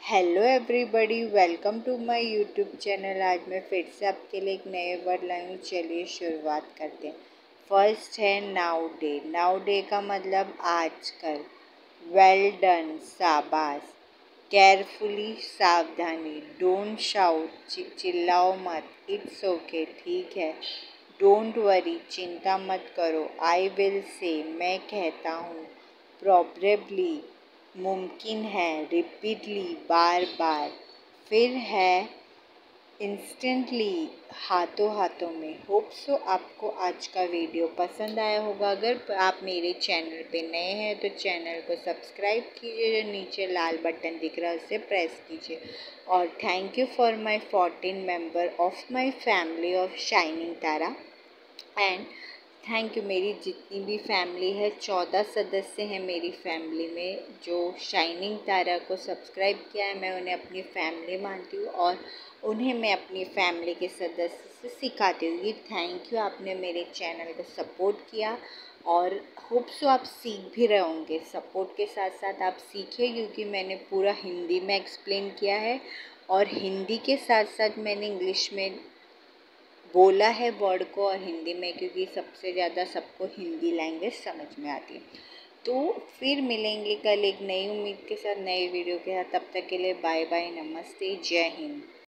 Hello everybody, welcome to my YouTube channel. आज मैं फिर से आपके लिए एक नए वर्ड लाई हूँ। चलिए शुरुआत करते हैं। फर्स्ट है नाउ डे। नाउ डे का मतलब आजकल। वेल डन, शाबाश। केयरफुली, सावधानी। डोंट शाउट, चिल्लाओ मत। इट्स ओके, ठीक है। डोंट वरी, चिंता मत करो। आई विल से, मैं कहता हूँ। प्रॉबेबली, मुमकिन है। रिपीटली, बार बार। फिर है इंस्टेंटली, हाथों हाथों में। होप सो आपको आज का वीडियो पसंद आया होगा। अगर आप मेरे चैनल पे नए हैं तो चैनल को सब्सक्राइब कीजिए। जो नीचे लाल बटन दिख रहा है उसे प्रेस कीजिए। और thank you for my 14 member of my family of shining Tara. And thank you. मेरी जितनी भी फैमिली है, 14 सदस्य हैं मेरी फैमिली में जो शाइनिंग तारा को सब्सक्राइब किया है। मैं उन्हें अपनी फैमिली मानती हूँ और उन्हें मैं अपनी फैमिली के सदस्य से सिखाती हूँ। ये थैंक यू, आपने मेरे चैनल को सपोर्ट किया और होप सो आप सीख भी रहे होंगे। सपोर्ट के साथ साथ आप सीखिए, क्योंकि मैंने पूरा हिंदी में एक्सप्लेन किया है और हिंदी के साथ साथ मैंने इंग्लिश में बोला है वर्ड को और हिंदी में, क्योंकि सबसे ज़्यादा सबको हिंदी लैंग्वेज समझ में आती है। तो फिर मिलेंगे कल एक नई उम्मीद के साथ, नए वीडियो के साथ। तब तक के लिए बाय बाय, नमस्ते, जय हिंद।